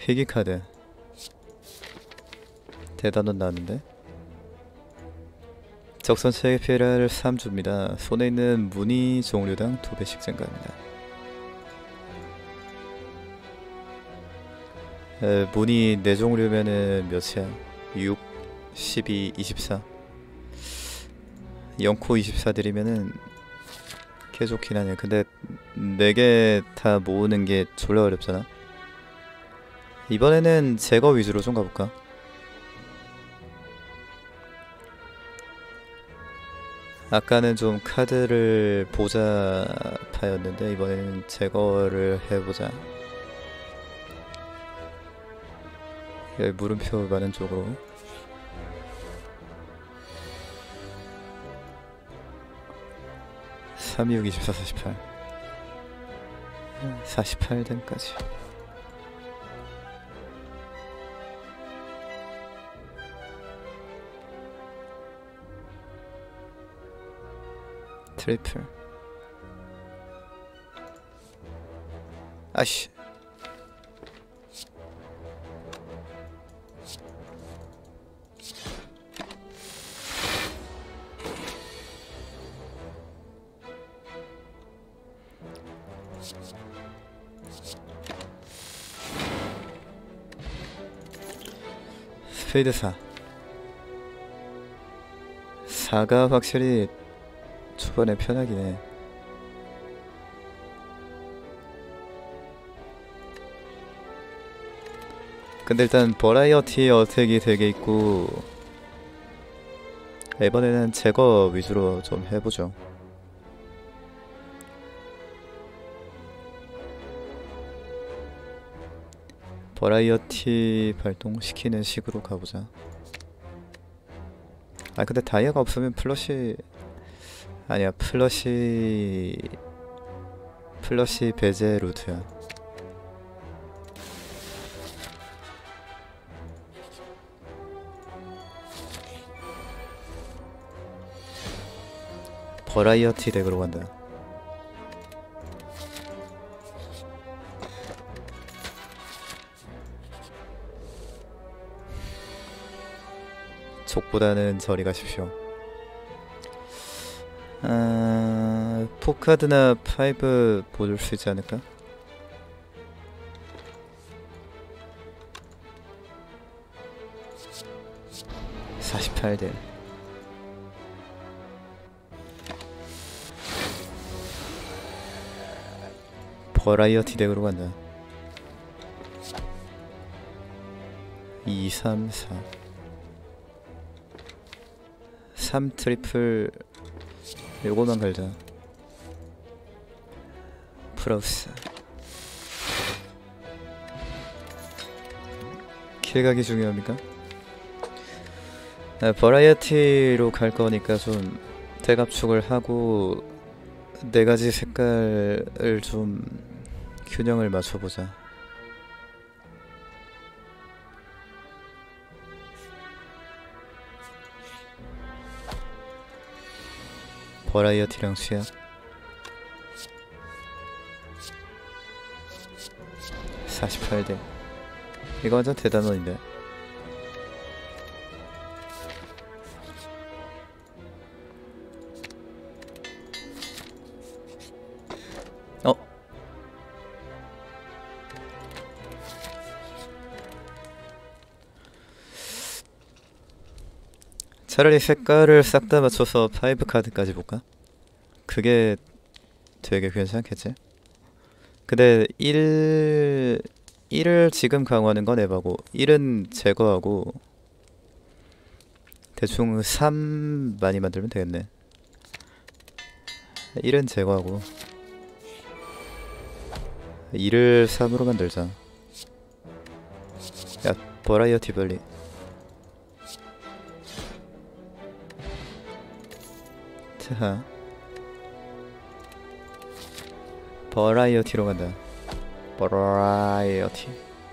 희귀 카드 대단원 나왔는데 적선 체계 피해를 3줍니다. 손에 있는 무늬 종류당 2배씩 증가합니다. 무늬 4종류면은 몇이야? 6, 12, 24 영코 24들이면은 개 좋긴 하네. 근데 4개 다 모으는 게 졸라 어렵잖아. 이번에는 제거 위주로 좀 가볼까? 아까는 좀 카드를 보자 파였는데 이번에는 제거를 해보자. 여기 물음표 많은 쪽으로. (3, 2, 6, 24, 48) 48댐까지. 트리플. 아씨. 스페이드 4. 4가 확실히 초반에 편하긴 해. 근데 일단 버라이어티 어택이 되게 있고 이번에는 제거 위주로 좀 해보죠. 버라이어티 발동시키는 식으로 가보자. 아 근데 다이아가 없으면 플러시 아니야, 플러시 배제 루트야. 버라이어티 덱으로 간다. 족보다는 저리 가십시오. 포카드나 5 보여줄 수 있지 않을까? (48대) 버라이어티 덱으로 간다. 2, 3, 4 3 트리플. 요거만 갈자. 프라우스. 킬각이 중요합니까? 버라이어티로 갈 거니까 좀 대갑축을 하고 4가지 색깔을 좀 균형을 맞춰보자. 버라이어티랑 수약. 48대. 이거 완전 대단원인데. 차라리 색깔을 싹 다 맞춰서 5 카드까지 볼까? 그게 되게 괜찮겠지? 근데 1을 지금 강화하는 건 에바고 1은 제거하고 대충 3 많이 만들면 되겠네. 1은 제거하고 2를 3으로 만들자. 야, 버라이어티 별리. 자, 버라이어티로 간다. 버라이어티.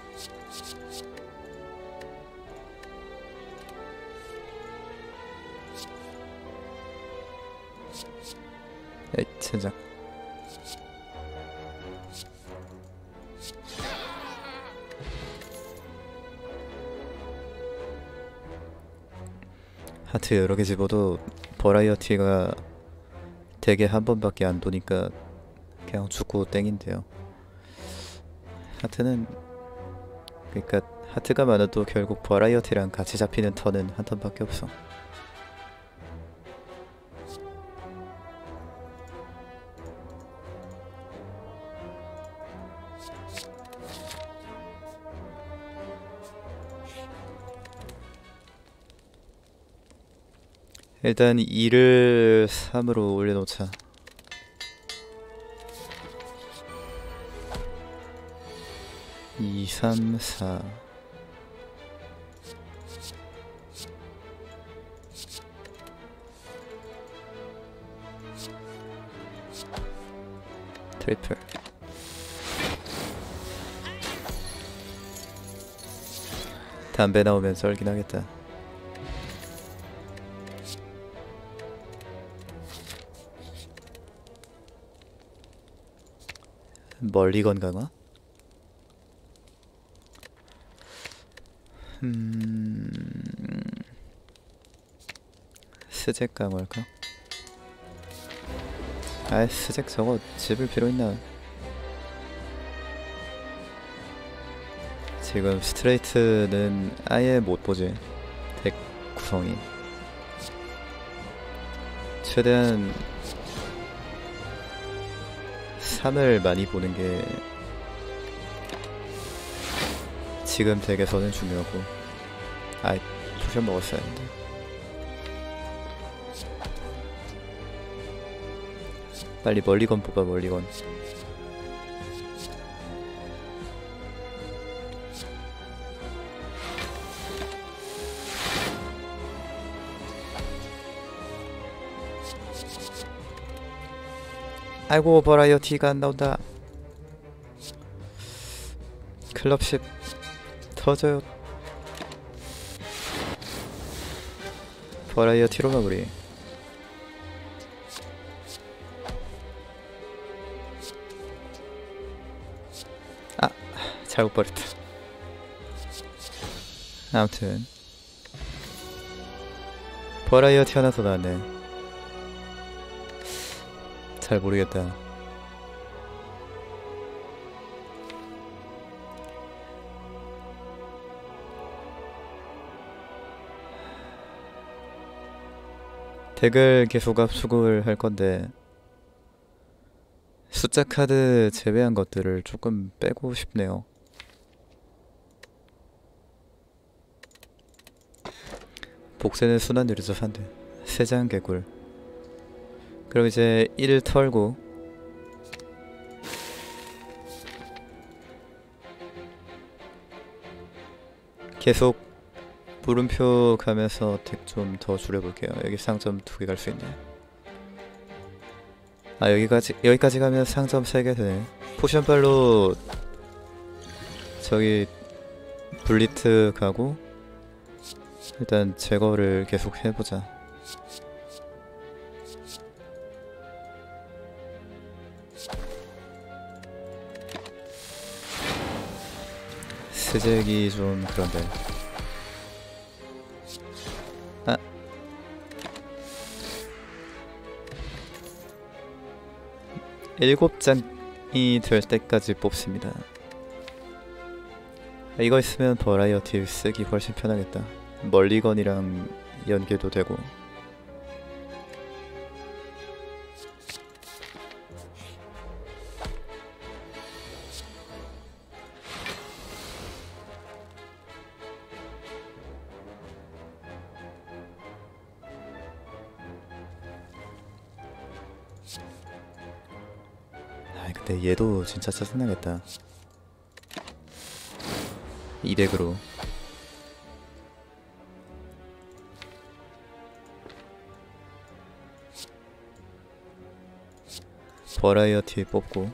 에이, 젠장. 하트 여러 개 집어도 버라이어티가 되게 한 번밖에 안 도니까 그냥 죽고 땡인데요. 하트는 그러니까 하트가 많아도 결국 버라이어티랑 같이 잡히는 턴은 한 턴밖에 없어. 일단 2를 3으로 올려놓자. 2, 3, 4. 트리플. 담배 나오면 썰긴 하겠다. 멀리건 강화? 스잭 강화할까? 아이 스잭 저거 집을 필요 있나? 지금 스트레이트는 아예 못 보지. 덱 구성이 최대한 3을 많이 보는 게 지금 덱에서는 중요하고. 아이 포션 먹었어야 했는데. 빨리 멀리건 뽑아. 멀리건. 아이고 버라이어티가 안 나온다. 클럽십 터져요. 버라이어티로 마무리. 아 잘못 버렸다. 아무튼 버라이어티 하나 더 나왔네. 잘 모르겠다. 덱을 계속 압축을 할 건데 숫자 카드 제외한 것들을 조금 빼고 싶네요. 복세는 순환 느려져서 안돼. 3장 개꿀. 그럼 이제 1 털고 계속 물음표 가면서 덱 좀 더 줄여볼게요. 여기 상점 2개 갈 수 있네. 아 여기까지 가면 상점 3개 되네. 포션발로 저기 블리트 가고 일단 제거를 계속 해보자. 스잭이 좀 그런데. 아 7장이 될 때까지 뽑습니다. 이거 있으면 버라이어티 쓰기 훨씬 편하겠다. 멀리건이랑 연계도 되고. 근데 얘도 진짜 짜증나겠다. 이 덱으로. 버라이어티 뽑고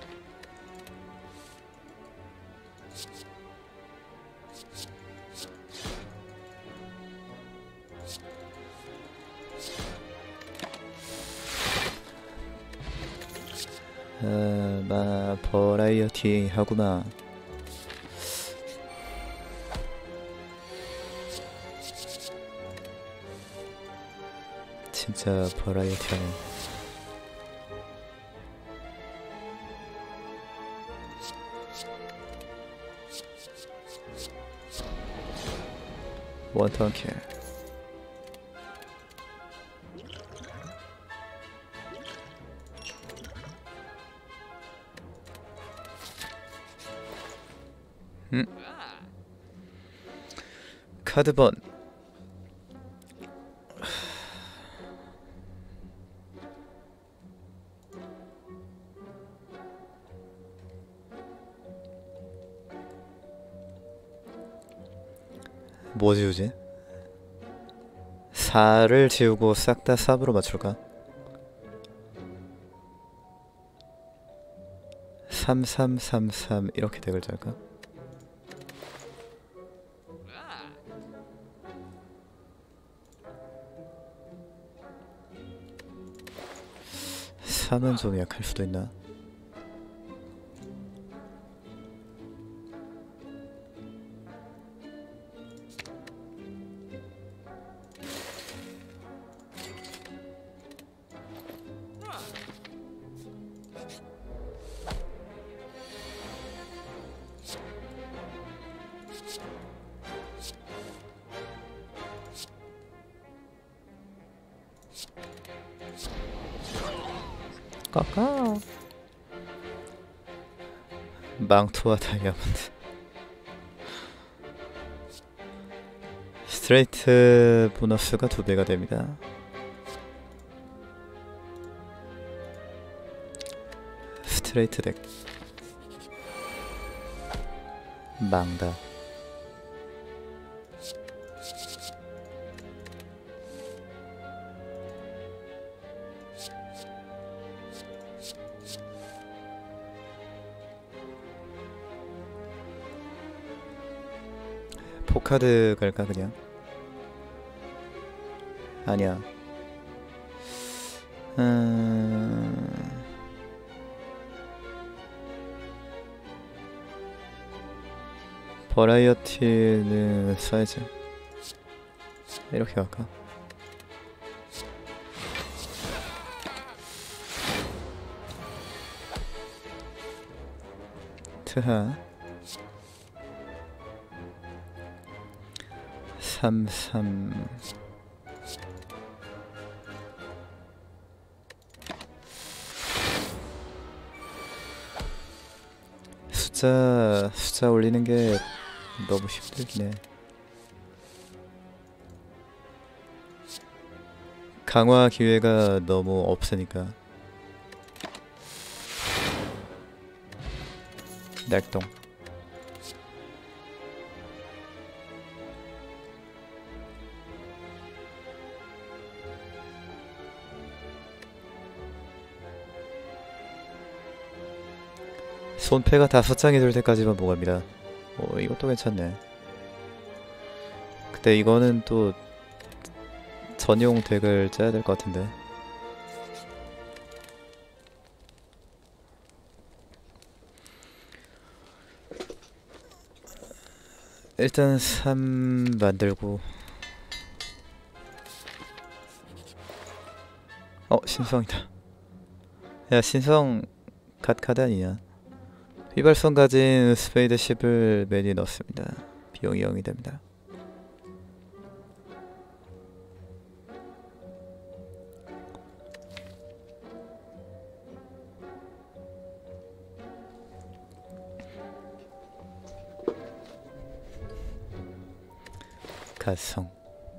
버라이어티 하구나. 진짜 버라이어티하네. 원턴 킬. 카드번. 뭐 지우지? 4를 지우고 싹 다 4으로 맞출까? 3333 이렇게 덱을 짤까? 삼은 좀 약할 수도 있나? 까까. 망토와 다이아몬드. 스트레이트 보너스가 2배가 됩니다. 스트레이트 덱 망다. 포카드 갈까 그냥? 아니야. 버라이어티는 써야지. 이렇게 갈까? 트하 33 숫자 올리는 게 너무 힘들긴 해. 강화 기회가 너무 없으니까. 날동. 손패가 5장이 될 때까지만 모갑니다. 오, 이것도 괜찮네. 근데 이거는 또 전용 덱을 짜야 될 것 같은데. 일단 3 만들고. 신성이다. 야, 신성 갓카드 아니냐? 휘발성 가진 스페이드 10을 메뉴에 넣습니다. 비용이 0이 됩니다. 가성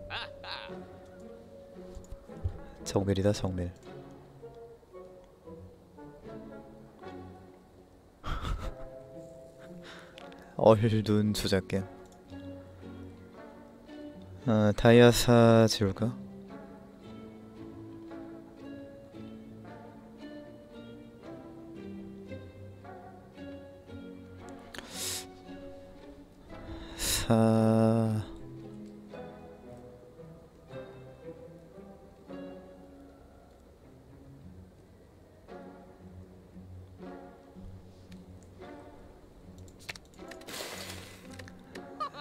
정밀이다 정밀. 얼눈 조작겜. 다이아사 지울까? 사...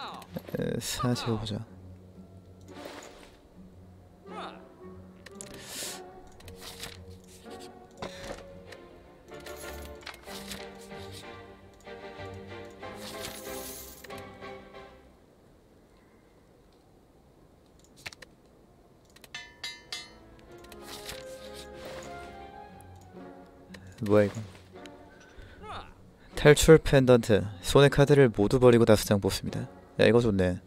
사 지워보자. 뭐야 이거. 탈출 펜던트. 손의 카드를 모두 버리고 5장 뽑습니다. 야 이거 좋네.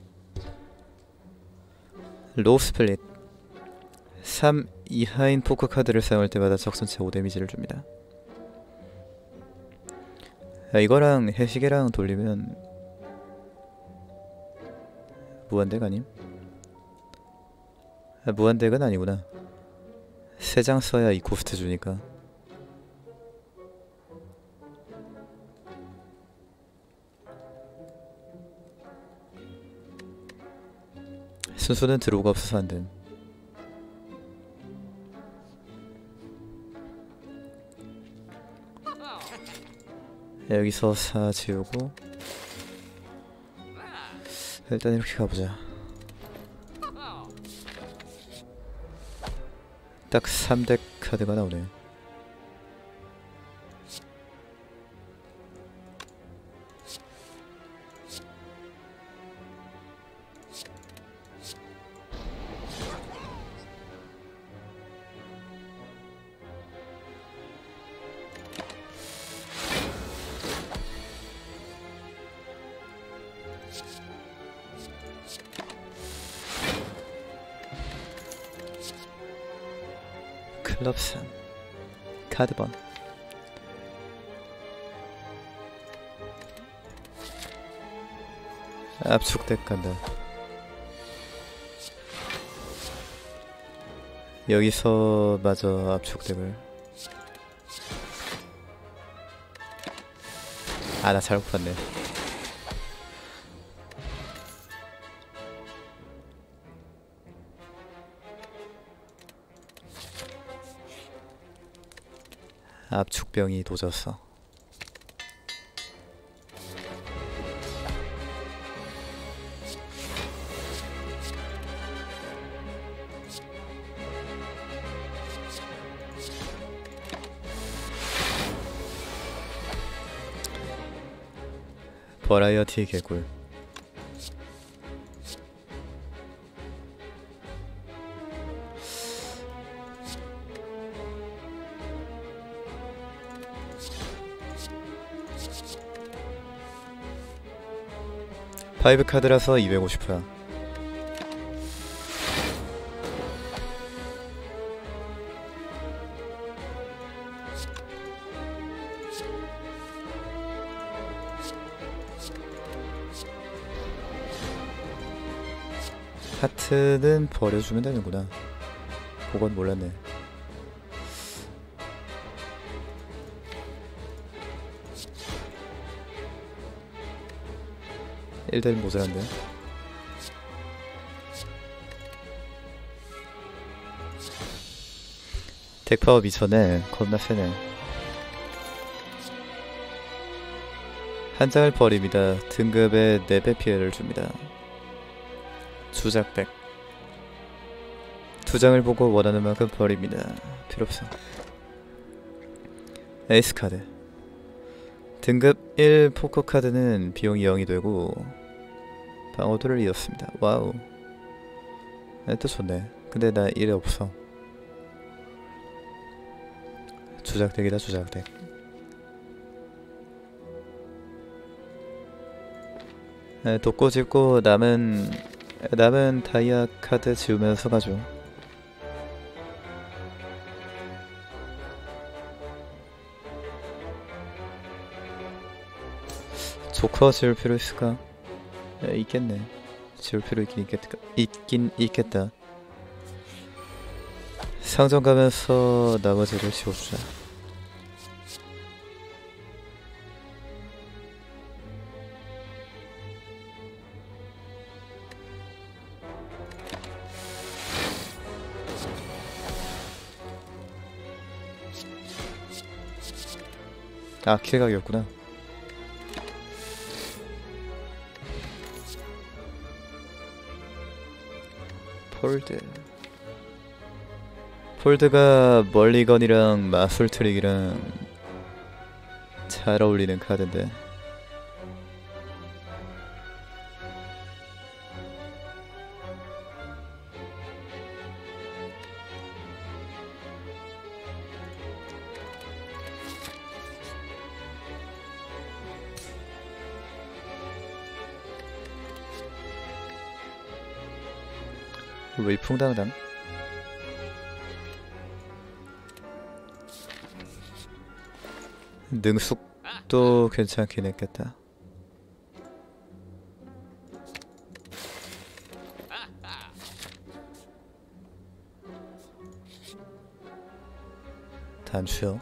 로우 스플릿. 3 이하인 포커 카드를 사용할 때마다 적 전체 5 데미지를 줍니다. 야 이거랑 해시계랑 돌리면 무한덱 아님? 아, 무한덱은 아니구나. 3장 써야 이 코스트 주니까. 순수는 드로우가 없어서 안됨. 여기서 4 지우고 일단 이렇게 가보자. 딱 3덱 카드가 나오네. 클럽 3 카드번. 압축덱 간다. 여기서 마저 압축덱을. 아 나 잘못 봤네. 압축병이 도졌어. 버라이어티 개꿀. 파이브 카드라서 250%야. 하트는 버려주면 되는구나. 그건 몰랐네. 일단 모자란데. 덱파워 미쳤네. 겁나 세네. 한 장을 버립니다. 등급에 4배 피해를 줍니다. 주작백. 2장을 보고 원하는 만큼 버립니다. 필요없어. 에이스 카드. 등급 1 포커 카드는 비용이 0이 되고 방어도를 이었습니다. 와우. 또 좋네. 근데 나 1이 없어. 주작덱이다 주작덱. 돕고 짚고 남은 다이아 카드 지우면서 가죠. 조커 지울 필요 있을까? 있겠네. 지울 필요 있긴 있겠다. 상점 가면서 나머지를 지워주자. 아 킬각이었구나. 폴드가 멀리건이랑 마술 트릭이랑 잘 어울리는 카드인데. 위풍당당. 능숙도 괜찮긴 했겠다. 단추요.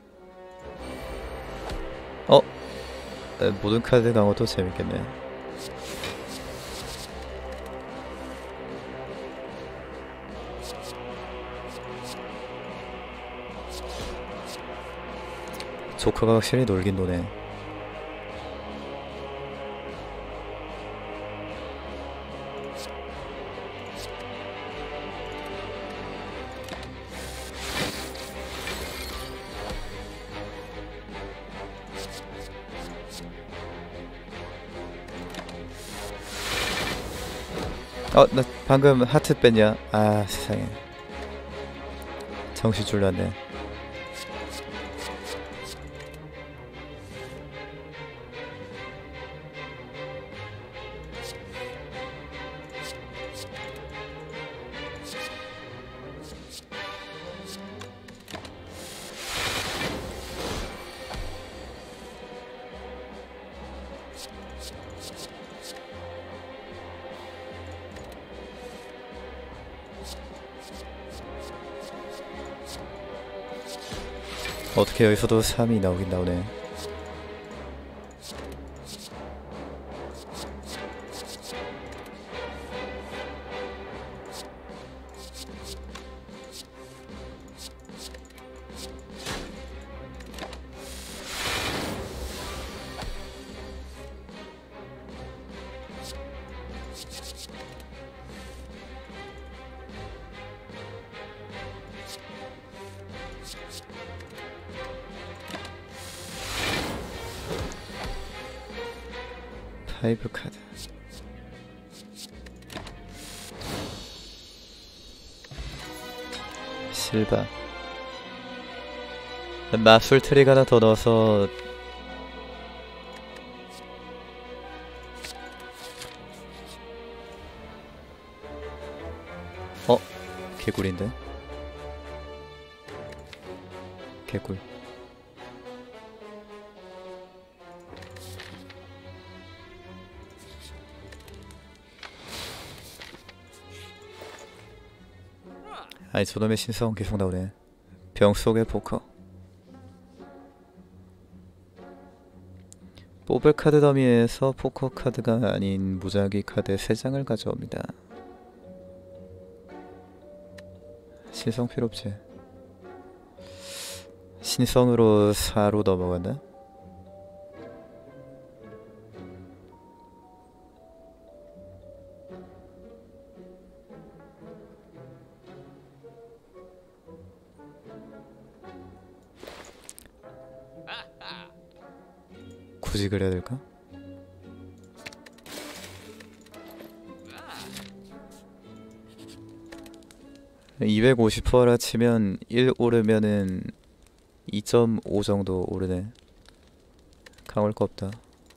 모든 카드 강화도 재밌겠네. 조커가 확실히 놀긴 노네. 나 방금 하트 뺐냐? 아, 세상에. 정신 줄랐네. 어떻게 여기서도 3이 나오긴 나오네. 파이브 카드. 실바. 마술 트릭 하나 더 넣어서 개꿀인데? 개꿀. 아니 저놈의 신성 계속 나오네. 병 속의 포커. 뽑을 카드 더미에서 포커 카드가 아닌 무작위 카드 3장을 가져옵니다. 신성 필요 없지. 신성으로 4로 넘어간다? 굳이 그래야 될까? (250%라) 치면 1 오르면은 2.5 정도 오르네. 강할 거 없다.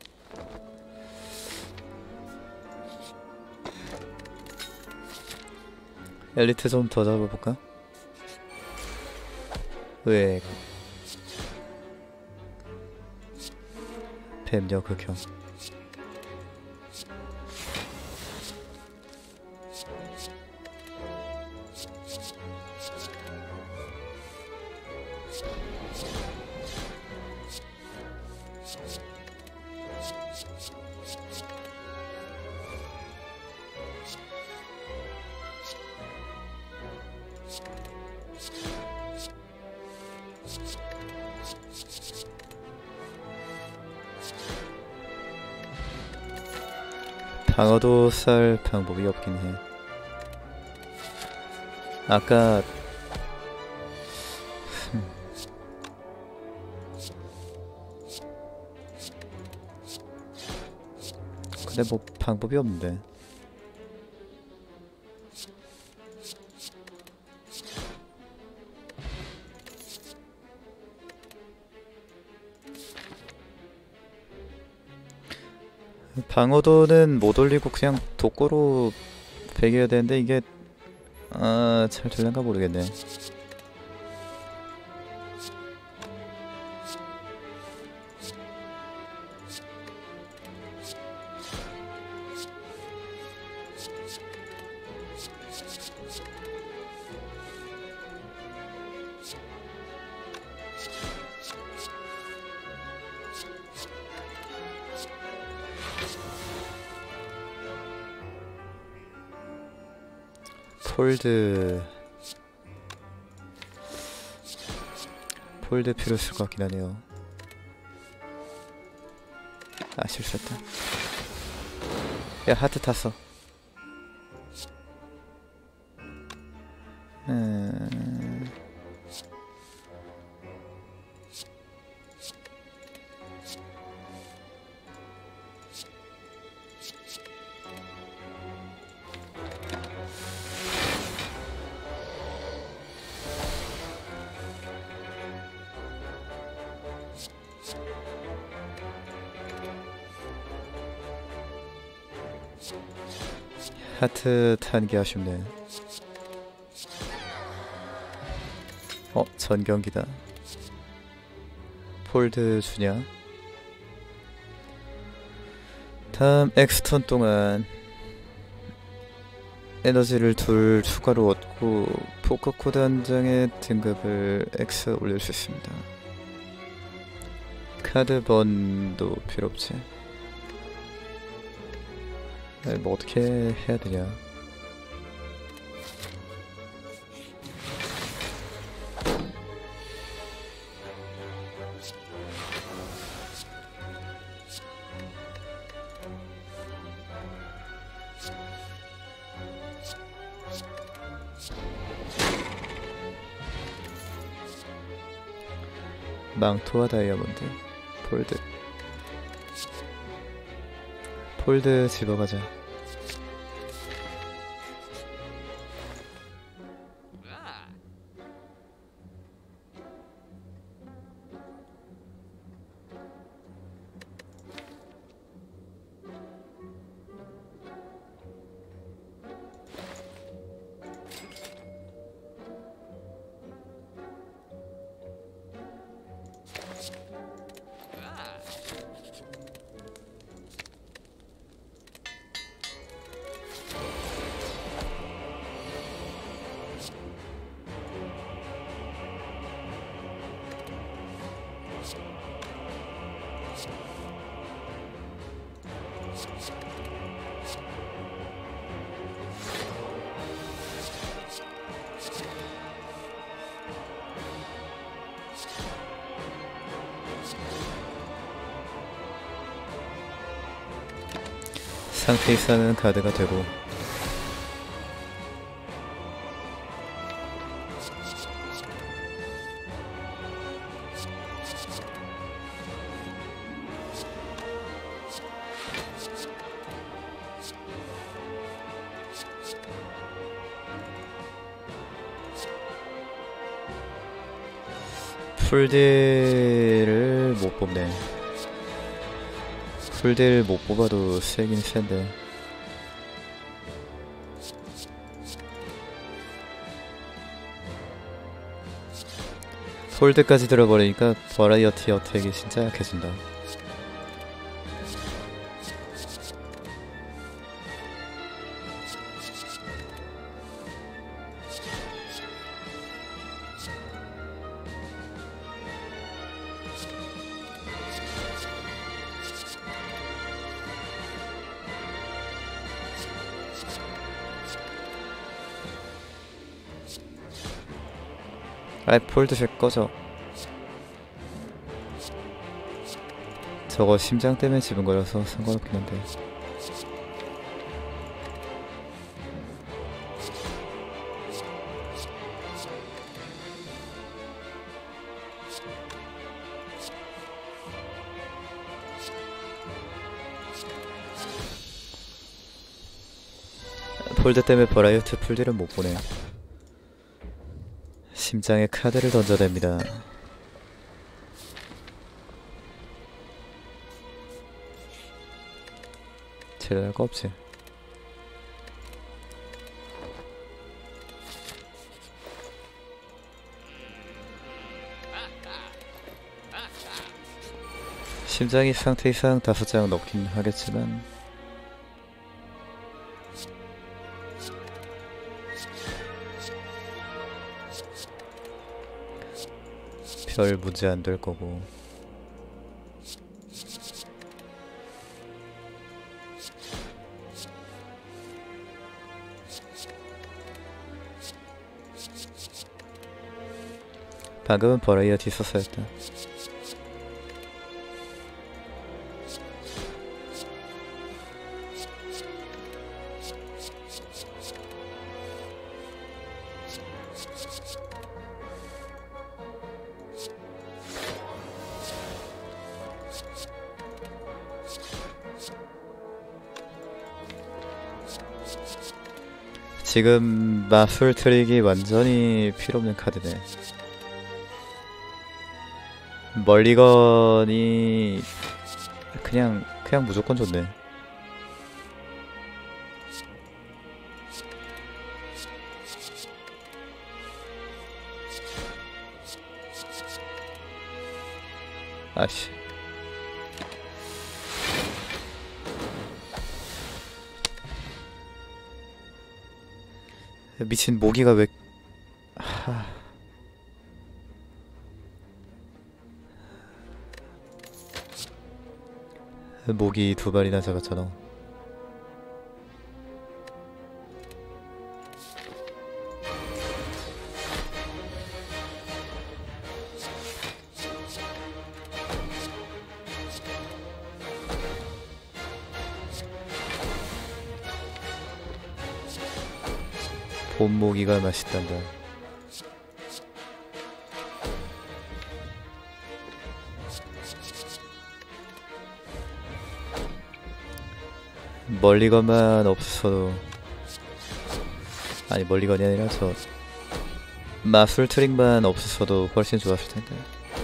엘리트 좀 더 잡아볼까? 왜? 뱀녀 극혐. 방어도 쌀 방법이 없긴 해. 아까 근데 뭐 방법이 없는데. 방어도는 못 올리고 그냥 독고로 배겨야 되는데 이게 아, 잘 될란가 모르겠네. 폴드 필요 있을 것 같긴 하네요. 아, 실수했다. 야, 하트 탔어. 하트 탄 게 아쉽네. 전경기다. 폴드 주냐? 다음 엑스턴 동안 에너지를 둘 추가로 얻고 포커코드 한 장의 등급을 X 올릴 수 있습니다. 카드 번도 필요 없지. 뭐 어떻게 해야 되냐? 망토와 다이아몬드, 폴드 집어가자. 상태 이상은 카드가 되고 풀딜을 못 뽑네. 풀딜 못 뽑아도 세긴 센데. 폴드까지 들어버리니까 버라이어티 어택이 진짜 약해진다. 아이, 폴드색 꺼져. 저거 심장 때문에 집은 거라서 상관없긴 한데. 폴드 때문에 버라이어티 풀딜은 못 보네. 심장에 카드를 던져댑니다. 제대로 할 거 없지. 심장이 상태 이상 5장 넘긴 하겠지만 별 문제 안 될 거고. 방금은 버라이어티 썼어야 했다. 지금 마술 트릭이 완전히 필요없는 카드네. 멀리건이 그냥 무조건 좋네. 아씨. 미친 모기가 왜... 하... 모기 2마리나 잡았잖아. 봄모기가 맛있단다. 멀리건만 없어도, 아니 멀리건이 아니라 저 마술 트릭만 없었어도 훨씬 좋았을 텐데.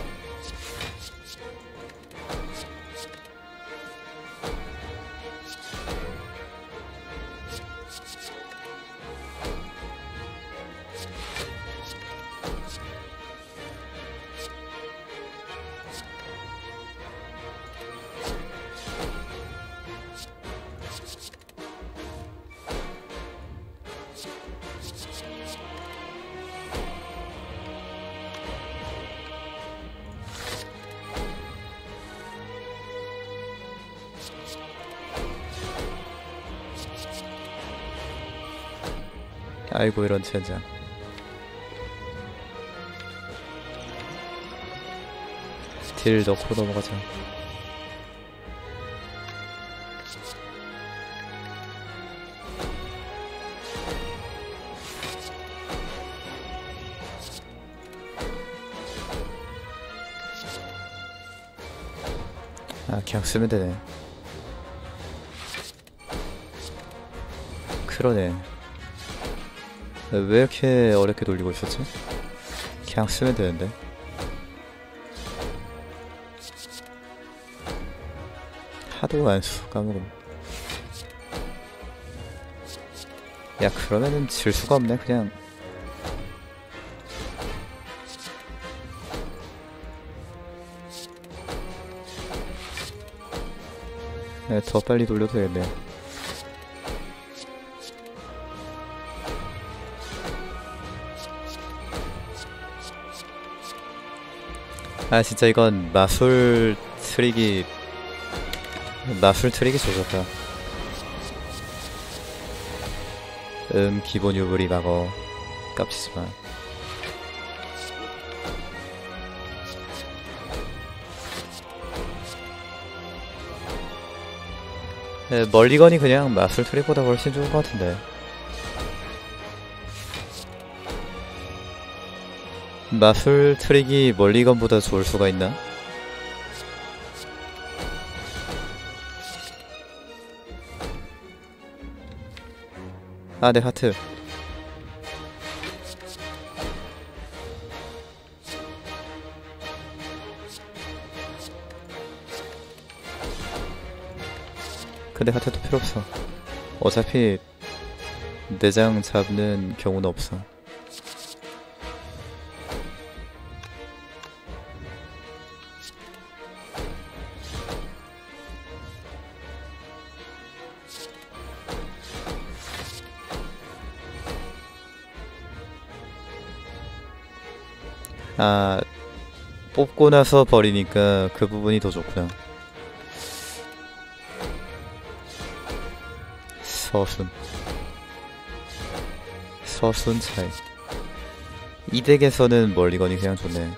아이고 이런 젠장. 딜 넣고 넘어가자. 아 그냥 쓰면 되네. 그러네. 왜 이렇게 어렵게 돌리고 있었지? 그냥 쓰면 되는데. 하도 안 써, 까먹음. 야 그러면은 질 수가 없네 그냥. 네, 더 빨리 돌려도 되겠네. 아 진짜 이건 마술 트릭이 조졌다. 기본 유불이 막어. 깝치지마. 멀리건이 그냥 마술 트릭보다 훨씬 좋은 것 같은데. 마술 트릭이 멀리건보다 좋을 수가 있나? 아, 네, 하트. 근데 하트도 필요 없어. 어차피 내장 잡는 경우는 없어. 아, 뽑고 나서 버리니까 그 부분이 더 좋구나. 서순 차이. 이 덱에서는 멀리건이 그냥 좋네.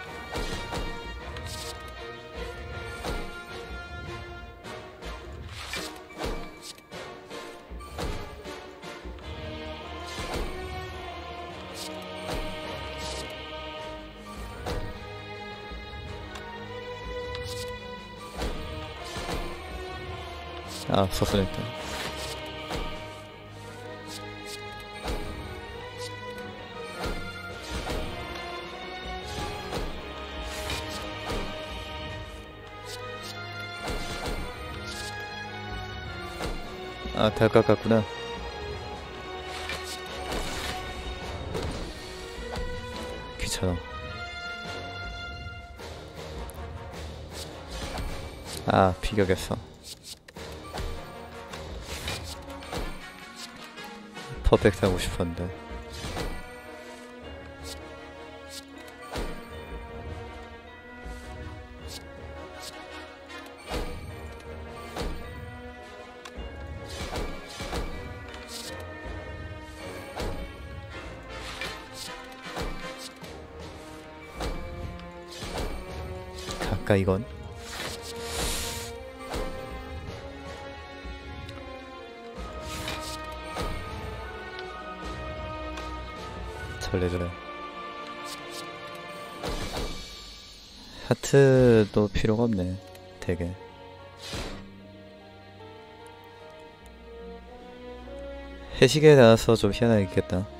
아, 서순했다. 아, 달 깎았구나. 귀찮아. 아, 피격했어. 퍼펙트 하고 싶었는데. 가까이 이건 저래 하트도 필요가 없네. 되게 해시계 나와서 좀 희한하겠다.